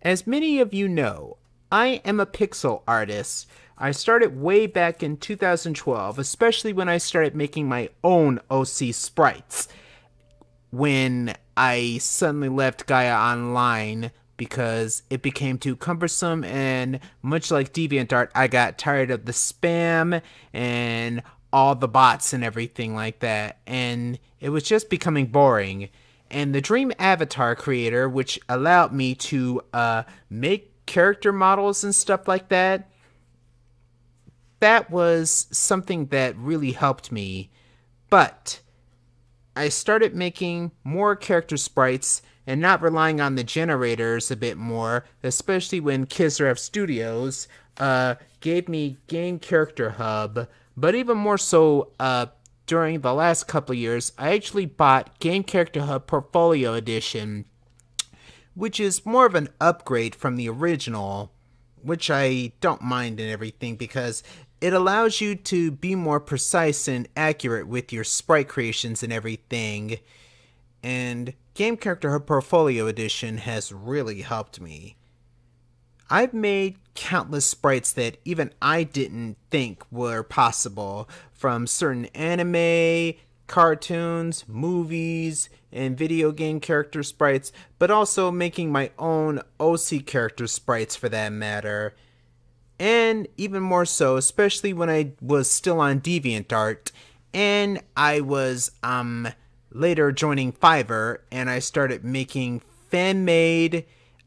As many of you know, I am a pixel artist. I started way back in 2012, especially when I started making my own OC sprites. When I suddenly left Gaia Online because it became too cumbersome, and much like DeviantArt, I got tired of the spam and all the bots and everything like that, and it was just becoming boring. And the Dream Avatar Creator, which allowed me to make character models and stuff like that, that was something that really helped me. But I started making more character sprites and not relying on the generators a bit more, especially when Kisrev Studios gave me Game Character Hub. But even more so, during the last couple of years, I actually bought Game Character Hub Portfolio Edition, which is more of an upgrade from the original, which I don't mind and everything because it allows you to be more precise and accurate with your sprite creations and everything. And Game Character Hub Portfolio Edition has really helped me. I've made countless sprites that even I didn't think were possible, from certain anime, cartoons, movies, and video game character sprites, but also making my own OC character sprites for that matter. And even more so, especially when I was still on DeviantArt, and I was later joining Fiverr, and I started making fan-made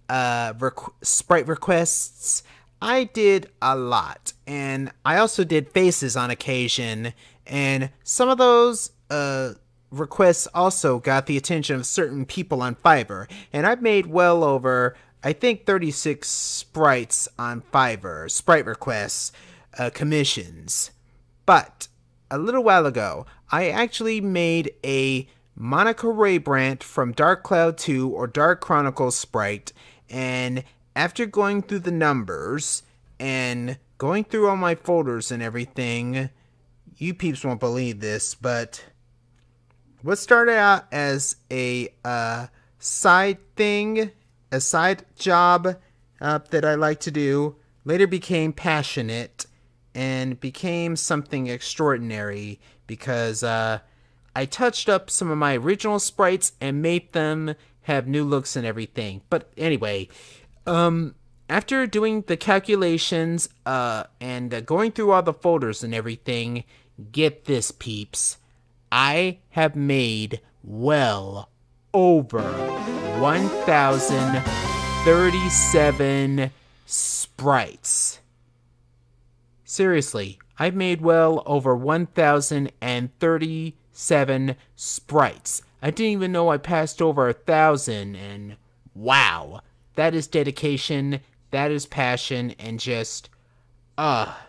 sprite requests. I did a lot, and I also did faces on occasion, and some of those requests also got the attention of certain people on Fiverr, and I've made well over, I think, 36 sprites on Fiverr, sprite requests, commissions. But a little while ago, I actually made a Monica Raybrandt from Dark Cloud 2 or Dark Chronicles sprite, and after going through the numbers and going through all my folders and everything, you peeps won't believe this, but what started out as a side thing, a side job that I like to do, later became passionate and became something extraordinary because I touched up some of my original sprites and made them have new looks and everything. But anyway, after doing the calculations and going through all the folders and everything, get this, peeps, I have made well over 1,037 sprites. Seriously, I've made well over 1,037 sprites. I didn't even know I passed over 1,000, and wow, that is dedication, that is passion, and just, wow.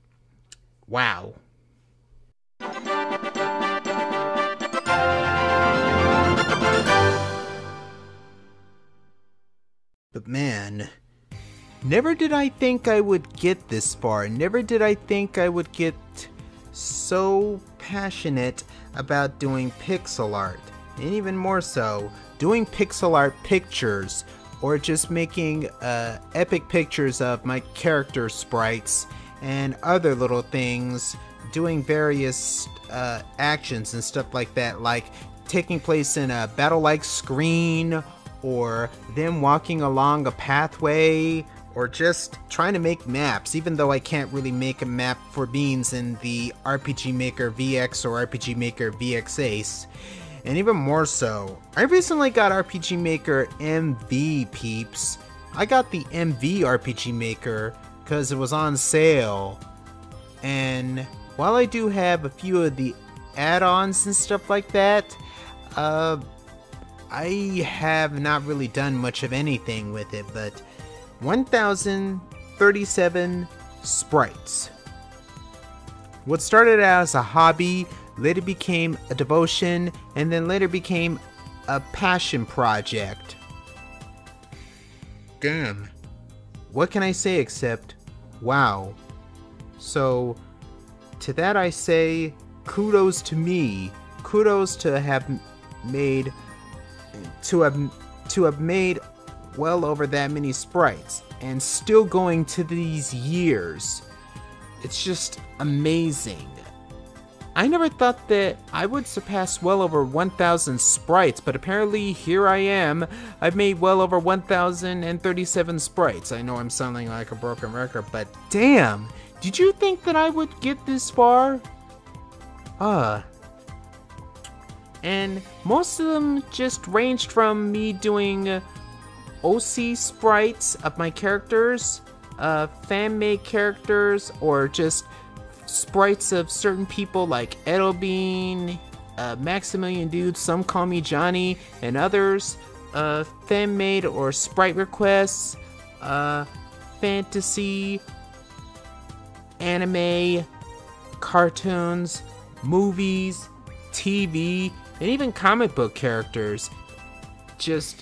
But man, never did I think I would get this far. Never did I think I would get so passionate about doing pixel art. And even more so, doing pixel art pictures, or just making epic pictures of my character sprites and other little things, doing various actions and stuff like that, like taking place in a battle-like screen, or them walking along a pathway, or just trying to make maps, even though I can't really make a map for beans in the RPG Maker VX or RPG Maker VX Ace. And even more so, I recently got RPG Maker MV, peeps. I got the MV RPG Maker because it was on sale. And while I do have a few of the add-ons and stuff like that, I have not really done much of anything with it, but 1,037 sprites. What started out as a hobby later became a devotion, and then later became a passion project. Damn. What can I say except, wow. So, to that I say, kudos to me. Kudos to have made well over that many sprites, and still going to these years. It's just amazing. I never thought that I would surpass well over 1,000 sprites, but apparently here I am. I've made well over 1,037 sprites. I know I'm sounding like a broken record, but damn! Did you think that I would get this far? And most of them just ranged from me doing OC sprites of my characters, fan-made characters, or just sprites of certain people like Edelbean, Maximilian Dude, some call me Johnny, and others, fan-made or sprite requests, fantasy, anime, cartoons, movies, TV, and even comic book characters. Just,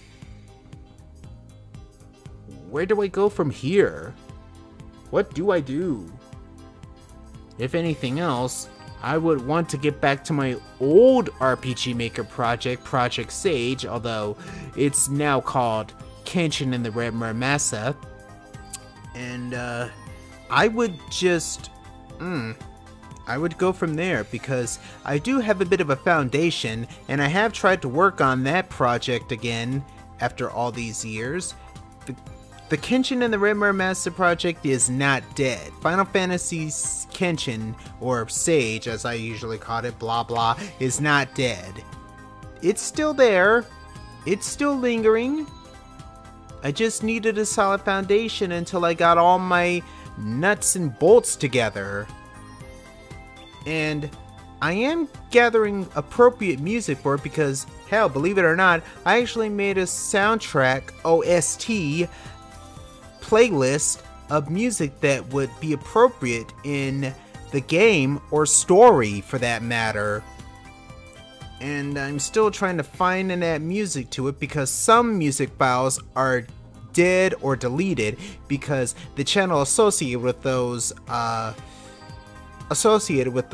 where do I go from here? What do I do? If anything else, I would want to get back to my old RPG Maker project, Project Sage, although it's now called Kenshin and the Red Murmasa. And I would just, I would go from there, because I do have a bit of a foundation, and I have tried to work on that project again after all these years. The Kenshin and the Red Murmasa project is not dead. Final Fantasy's Kenshin, or Sage as I usually call it, blah blah, is not dead. It's still there. It's still lingering. I just needed a solid foundation until I got all my nuts and bolts together. And I am gathering appropriate music for it because, hell, believe it or not, I actually made a soundtrack OST playlist of music that would be appropriate in the game, or story for that matter. And I'm still trying to find and add music to it, because some music files are dead or deleted because the channel associated with those associated on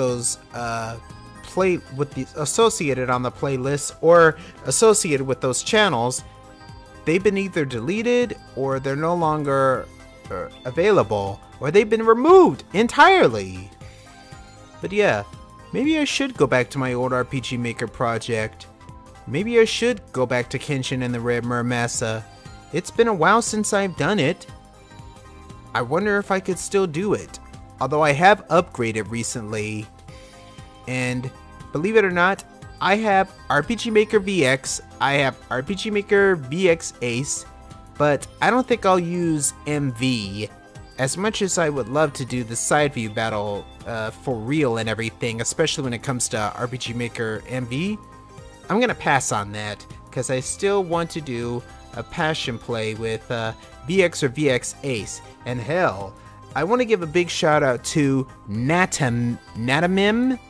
the playlist, or associated with those channels, they've been either deleted, or they're no longer available, or they've been removed entirely. But yeah, maybe I should go back to my old RPG Maker project. Maybe I should go back to Kenshin and the Red Murmasa. It's been a while since I've done it. I wonder if I could still do it. Although I have upgraded recently. And believe it or not, I have RPG Maker VX, I have RPG Maker VX Ace, but I don't think I'll use MV. As much as I would love to do the side view battle for real and everything, especially when it comes to RPG Maker MV, I'm gonna pass on that, because I still want to do a passion play with VX or VX Ace. And hell, I want to give a big shout out to Natamin,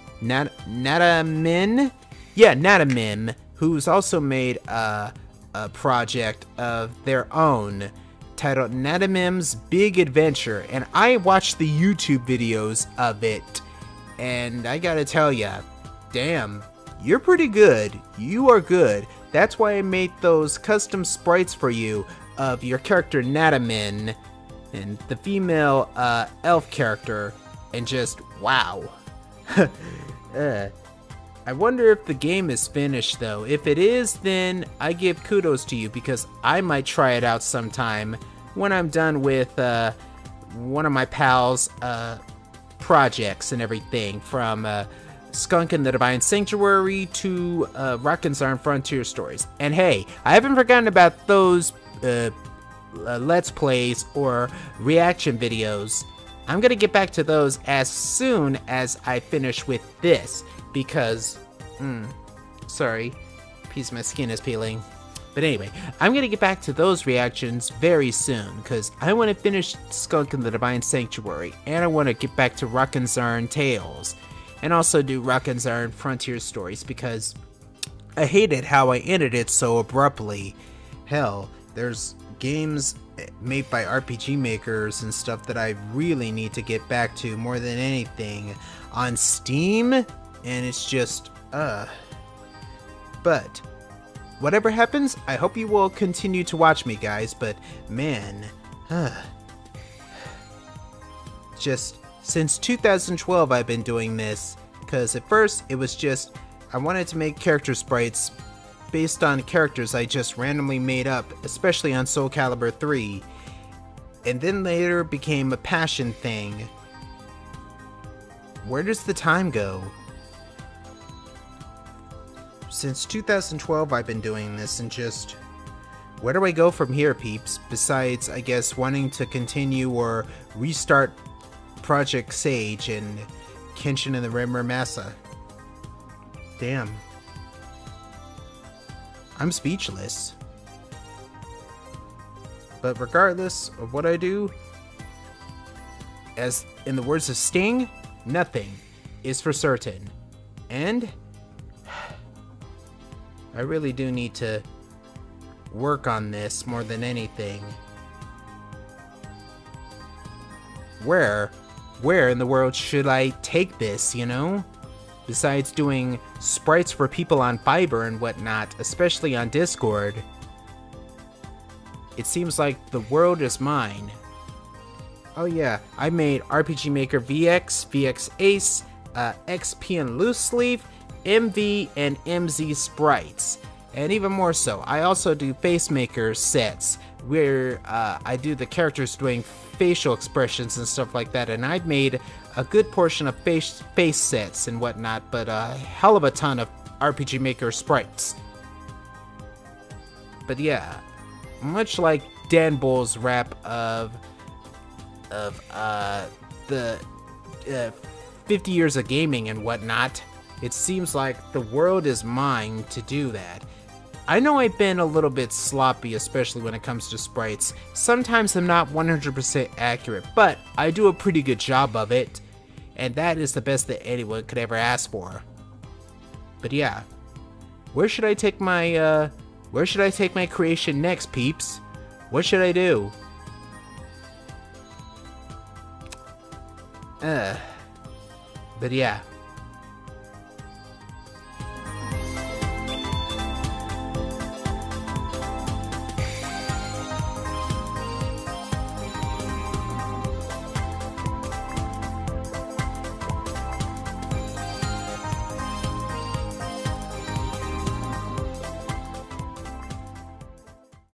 who's also made a project of their own titled Natamim's Big Adventure, and I watched the YouTube videos of it, and I gotta tell ya, damn, you're pretty good. You are good. That's why I made those custom sprites for you of your character Natamin and the female elf character, and just wow. I wonder if the game is finished though. If it is, then I give kudos to you, because I might try it out sometime when I'm done with one of my pals' projects and everything, from Skunk and the Divine Sanctuary to Rockin' Zarn Frontier Stories. And hey, I haven't forgotten about those Let's Plays or reaction videos. I'm gonna get back to those as soon as I finish with this, because, sorry, piece of my skin is peeling. But anyway, I'm gonna get back to those reactions very soon, because I want to finish Skunk and the Divine Sanctuary, and I want to get back to Rockin' Zarn Tales, and also do Rockin' Zarn Frontier Stories, because I hated how I ended it so abruptly. Hell, there's games made by RPG makers and stuff that I really need to get back to more than anything on Steam, and it's just, but whatever happens, I hope you will continue to watch me, guys, but man, just since 2012 I've been doing this, because at first it was just, I wanted to make character sprites based on characters I just randomly made up, especially on Soul Calibur 3, and then later became a passion thing. Where does the time go? Since 2012 I've been doing this, and just, where do I go from here, peeps? Besides, I guess, wanting to continue or restart Project Sage and Kenshin and the Rimmer Massa. Damn. I'm speechless. But regardless of what I do, as in the words of Sting, nothing is for certain. And I really do need to work on this more than anything. Where in the world should I take this, you know? Besides doing sprites for people on Fiverr and whatnot, especially on Discord, it seems like the world is mine. Oh yeah, I made RPG Maker VX, VX Ace, XP and Loose Sleeve, MV and MZ sprites. And even more so, I also do Face Maker sets, where I do the characters doing facial expressions and stuff like that, and I've made a good portion of face sets and whatnot, but a hell of a ton of RPG Maker sprites. But yeah, much like Dan Bull's rap of the 50 years of gaming and whatnot, it seems like the world is mine to do that. I know I've been a little bit sloppy, especially when it comes to sprites. Sometimes I'm not 100% accurate, but I do a pretty good job of it, and that is the best that anyone could ever ask for. But yeah, where should I take my creation next, peeps? What should I do? But yeah,